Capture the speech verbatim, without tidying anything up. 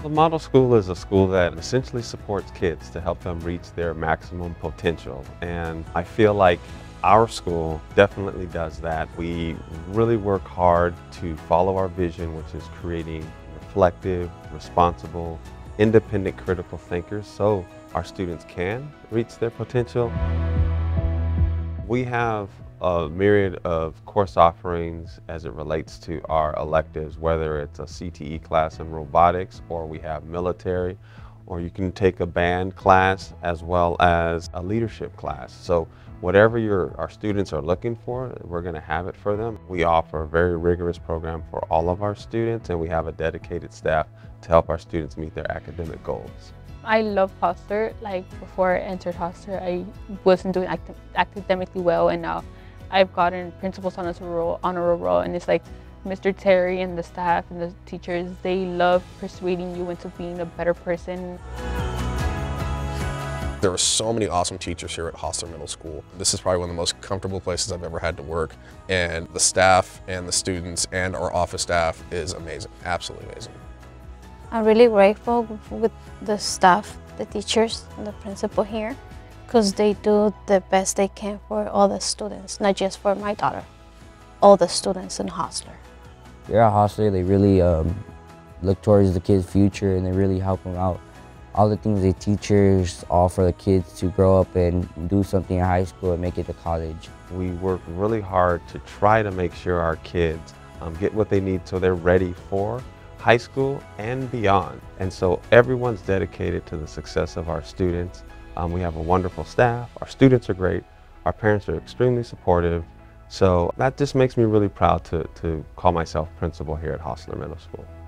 The model school is a school that essentially supports kids to help them reach their maximum potential, and I feel like our school definitely does that. We really work hard to follow our vision, which is creating reflective, responsible, independent critical thinkers so our students can reach their potential. We have a myriad of course offerings as it relates to our electives, whether it's a C T E class in robotics, or we have military, or you can take a band class as well as a leadership class. So whatever your, our students are looking for, we're going to have it for them. We offer a very rigorous program for all of our students, and we have a dedicated staff to help our students meet their academic goals. I love Hosler. Like before I entered Hosler, I wasn't doing act academically well, and now I've gotten principal's honor roll, honor roll, and it's like Mister Terry and the staff and the teachers, they love persuading you into being a better person. There are so many awesome teachers here at Hosler Middle School. This is probably one of the most comfortable places I've ever had to work, and the staff and the students and our office staff is amazing, absolutely amazing. I'm really grateful with the staff, the teachers, and the principal here, because they do the best they can for all the students, not just for my daughter, all the students in Hosler. Here at Hosler, they really um, look towards the kids' future, and they really help them out. All the things they teach us, all for the kids to grow up and do something in high school and make it to college. We work really hard to try to make sure our kids um, get what they need so they're ready for high school and beyond. And so everyone's dedicated to the success of our students. Um, we have a wonderful staff, our students are great, our parents are extremely supportive. So that just makes me really proud to, to call myself principal here at Hosler Middle School.